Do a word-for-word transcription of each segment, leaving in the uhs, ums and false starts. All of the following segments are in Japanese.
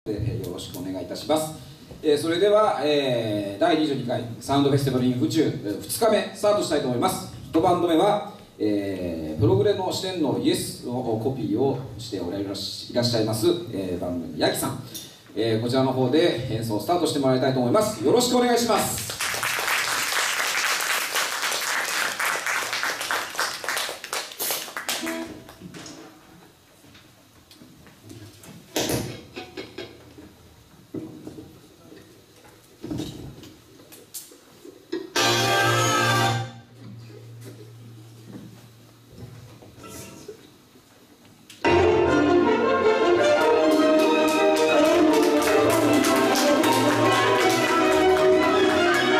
でよろしくお願いいたします。えー、それでは、えー、だいにじゅうにかいサウンドフェスティバル in 府中ふつかめスタートしたいと思います。いちバンド目は、えー、プログレの視点のイエスのコピーをしておられいらっしゃいます、えー、バンドのヤギさん、えー、こちらの方で演奏をスタートしてもらいたいと思います。よろしくお願いします。 「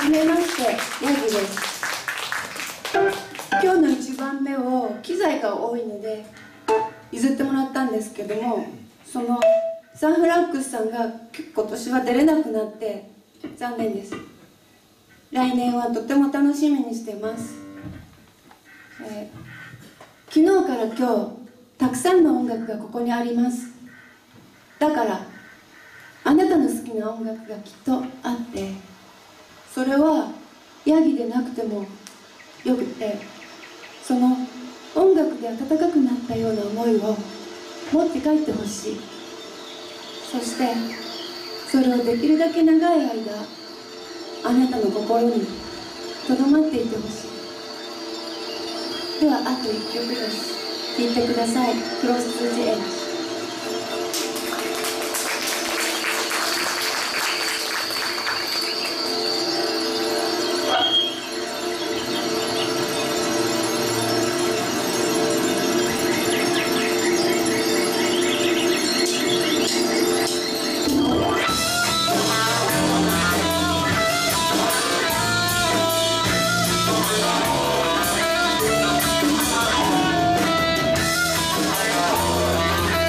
じめまして、ヤギです。今日のいちばんめを機材が多いので譲ってもらったんですけども、そのサンフラックスさんが今年は出れなくなって残念です。来年はとても楽しみにしています。えー、昨日から今日たくさんの音楽がここにあります。だからあなたの好きな音楽がきっとあって、それはヤギでなくてもよくて、その音楽で温かくなったような思いを持って帰ってほしい。そしてそれをできるだけ長い間あなたの心にとどまっていてほしい。ではあといっきょくです。聴いてください。クロス・ツー・ジ・エッジ。 Thank you.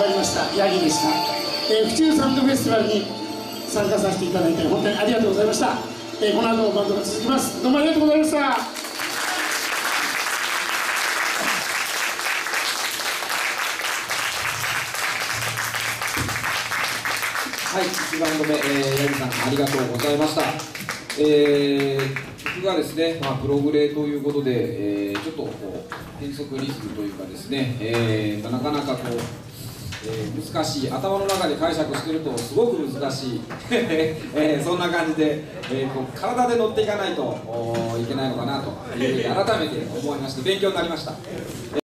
張りましたヤギでした。えー、府中サウンドフェスティバルに参加させていただいて本当にありがとうございました。えー、この後もバンドが続きます。どうもありがとうございました。 はい、いちバンド目、えー、ヤギさんありがとうございました。えー、曲がですね、まあ、プログレということで、えー、ちょっとこう変則リズムというかですね、えー、なかなかこう、えー、難しい、頭の中で解釈してるとすごく難しい、えー、そんな感じで、えー、こう体で乗っていかないといけないのかなというふうに改めて思いまして勉強になりました。